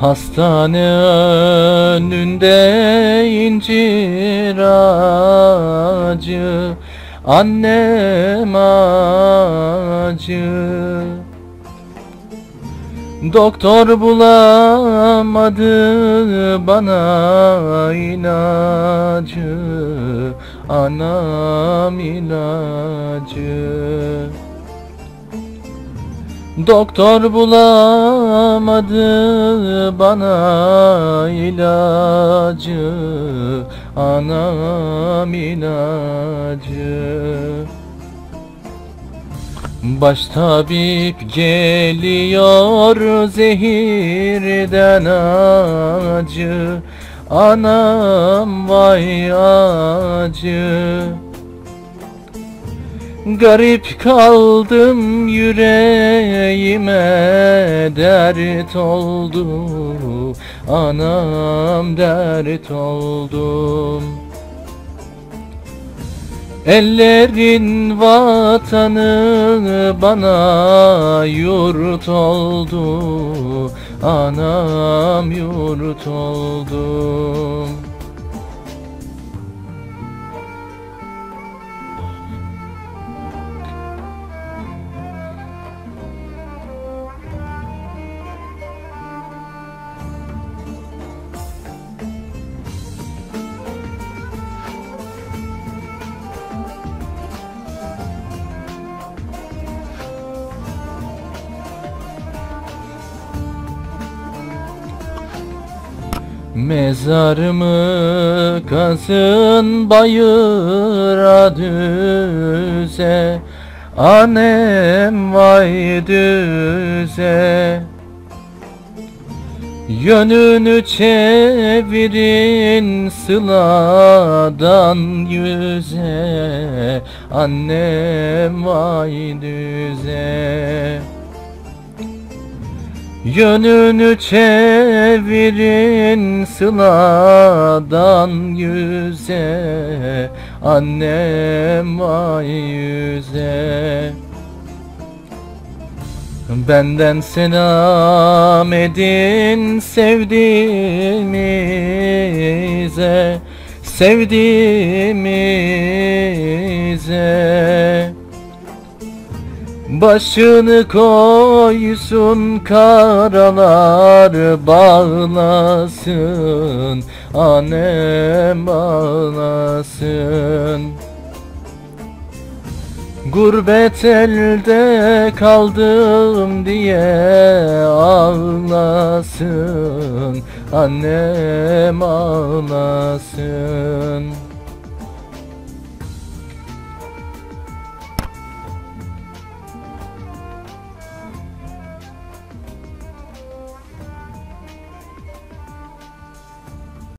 Hastane önünde incir ağacı, annem acı. Doktor bulamadı bana ilacı, anam ilacı. Doktor bulamadı bana ilacı, anam ilacı. Baş tabip geliyor zehirden acı, anam vay acı. Garip kaldım, yüreğime dert oldu, anam dert oldum. Ellerin vatanı bana yurt oldu, anam yurt oldum. Mezarımı kazın bayıra düze, annem vay düze. Yönünü çevirin sıladan yüze, annem vay düze. Yönünü çevirin sıladan yüze, annem vay yüze. Benden selam edin sevdiğimize, sevdiğimize. Başını koysun karalar bağlasın, annem bağlasın. Gurbet elde kaldım diye ağlasın, annem ağlasın.